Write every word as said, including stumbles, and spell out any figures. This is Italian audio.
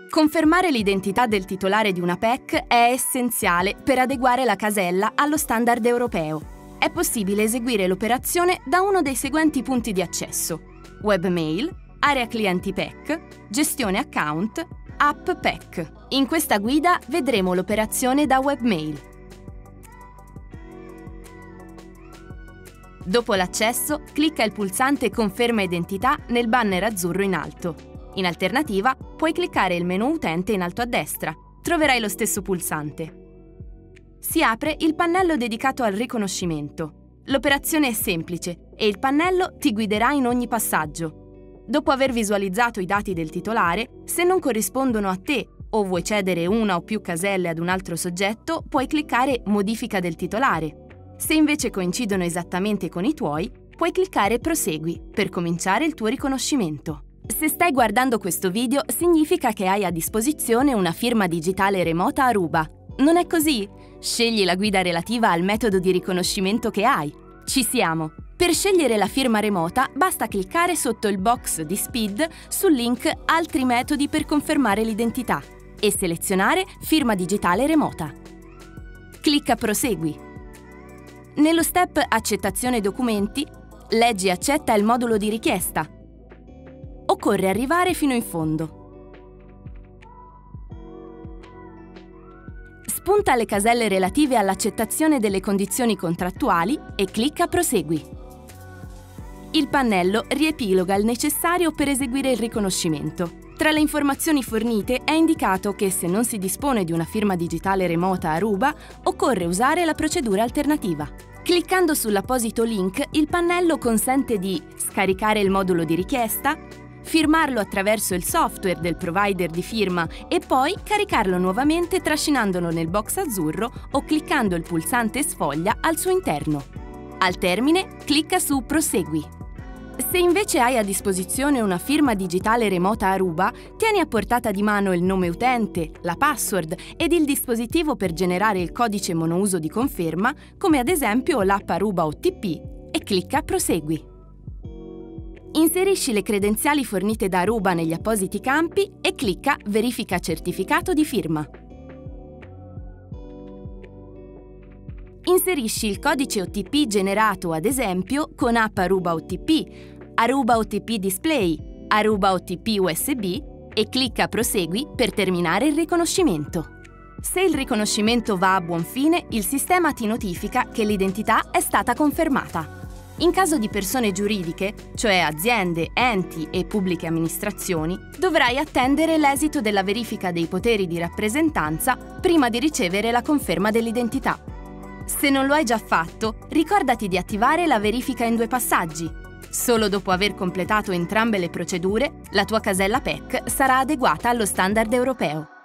Confermare l'identità del titolare di una P E C è essenziale per adeguare la casella allo standard europeo. È possibile eseguire l'operazione da uno dei seguenti punti di accesso: webmail, area clienti P E C, gestione account, app P E C. In questa guida vedremo l'operazione da webmail. Dopo l'accesso, clicca il pulsante Conferma identità nel banner azzurro in alto. In alternativa, puoi cliccare il menu Utente in alto a destra. Troverai lo stesso pulsante. Si apre il pannello dedicato al riconoscimento. L'operazione è semplice e il pannello ti guiderà in ogni passaggio. Dopo aver visualizzato i dati del titolare, se non corrispondono a te o vuoi cedere una o più caselle ad un altro soggetto, puoi cliccare Modifica del titolare. Se invece coincidono esattamente con i tuoi, puoi cliccare Prosegui per cominciare il tuo riconoscimento. Se stai guardando questo video, significa che hai a disposizione una firma digitale remota Aruba. Non è così? Scegli la guida relativa al metodo di riconoscimento che hai. Ci siamo! Per scegliere la firma remota, basta cliccare sotto il box di Speed sul link Altri metodi per confermare l'identità e selezionare Firma digitale remota. Clicca Prosegui. Nello step Accettazione documenti, leggi e accetta il modulo di richiesta. Occorre arrivare fino in fondo. Spunta le caselle relative all'accettazione delle condizioni contrattuali e clicca Prosegui. Il pannello riepiloga il necessario per eseguire il riconoscimento. Tra le informazioni fornite è indicato che se non si dispone di una firma digitale remota Aruba, occorre usare la procedura alternativa. Cliccando sull'apposito link, il pannello consente di scaricare il modulo di richiesta, firmarlo attraverso il software del provider di firma e poi caricarlo nuovamente trascinandolo nel box azzurro o cliccando il pulsante Sfoglia al suo interno. Al termine, clicca su Prosegui. Se invece hai a disposizione una firma digitale remota Aruba, tieni a portata di mano il nome utente, la password ed il dispositivo per generare il codice monouso di conferma, come ad esempio l'app Aruba O T P, e clicca Prosegui. Inserisci le credenziali fornite da Aruba negli appositi campi e clicca Verifica certificato di firma. Inserisci il codice O T P generato, ad esempio, con app Aruba O T P, Aruba O T P Display, Aruba O T P U S B e clicca Prosegui per terminare il riconoscimento. Se il riconoscimento va a buon fine, il sistema ti notifica che l'identità è stata confermata. In caso di persone giuridiche, cioè aziende, enti e pubbliche amministrazioni, dovrai attendere l'esito della verifica dei poteri di rappresentanza prima di ricevere la conferma dell'identità. Se non lo hai già fatto, ricordati di attivare la verifica in due passaggi. Solo dopo aver completato entrambe le procedure, la tua casella P E C sarà adeguata allo standard europeo.